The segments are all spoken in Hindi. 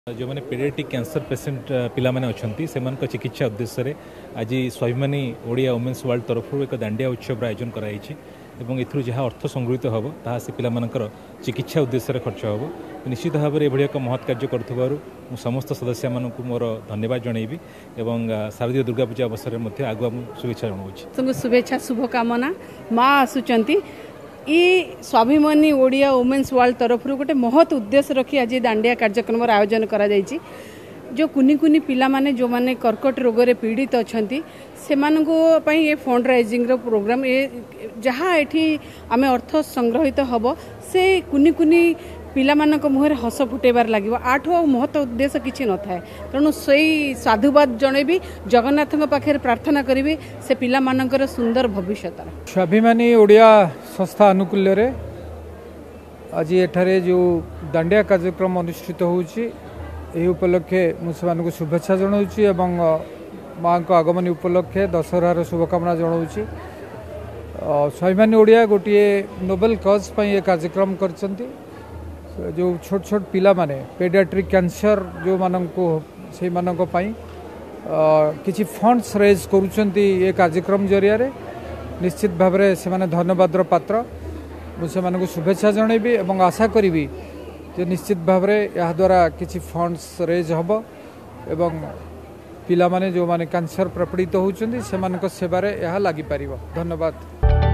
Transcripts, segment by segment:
जो मैंने पेडियाट्रिक कैंसर पेसेंट पिला माने अछंती सेमान को चिकित्सा उद्देश्य रे आज स्वाभिमानी ओडिया वुमेन्स वर्ल्ड तरफ एक दांडिया उत्सव आयोजन कराई एवं एथुर जहाँ अर्थ संगृहित हम ताहा से पिला मानकर चिकित्सा उद्देश्य खर्च हम निश्चित भाव में एभली एक महत् कार्य करुथबारु समस्त सदस्य मानक मोर धन्यवाद जनइबी एवं शारदीय दुर्गा पूजा अवसर में आगुआ शुभेच्छा जनाऊँ शुभेच्छा शुभकामना माँ आसुचंती स्वाभिमानी ओडिया वुमेन्स वर्ल्ड तरफ गोटे महत् उद्देश्य रखी आज दांडिया कार्यक्रम आयोजन करा जायछि। जो कुनी कुनी पिला माने जो माने कर्कट रोग रे पीड़ित अछंती सेमाननको पई ये फंड राइजिंग रो प्रोग्राम ये जहाँ एठी आमे अर्थ संग्रहित हब से कुनी कुनी पिला मानक मुहर हस फुटेबार लागिवो आठो महत्व उद्देश्य किछि न थाए तेणु सही साधुवाद जणेबी जगन्नाथ पाखे प्रार्थना करी से पिला मानकर सुंदर भविष्य स्वाभिमानी ओडिया संस्था अनुकूल्य रे आज एठारे जो दांडिया कार्यक्रम अनुष्ठित होउछि एही उपलक्षे मुझे शुभेच्छा जनाऊँगी एवं माँ को आगमन उपलक्षे दशहरार शुभकामना जनाऊँगी। स्वाभिमानी ओडिया गोटे नोबेल कज पर यह कार्यक्रम करछंती जो छोट छोट पिला माने पेडियाट्रिक कैंसर जो माननको से माननको पई किछि फंड्स रेज करूछंती ये कार्यक्रम जरिया रे निश्चित भाव में से माने धन्यवादर पात्र मुझे मानक शुभेच्छा जनइबी एवं आशा करी जे निश्चित भाव में यह द्वारा किछि फंड्स रेज हब एवं पिला माने जो माने कैंसर प्रपीड़ित होउछंती से मानक सेवारे यह लागि पारिबो। धन्यवाद।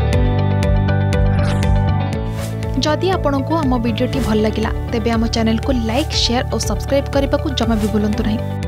जदि आपंक आम भिडी भल लगा तेब आम चैनल को लाइक शेयर और सब्सक्राइब करने को जमा भी भूलु नहीं।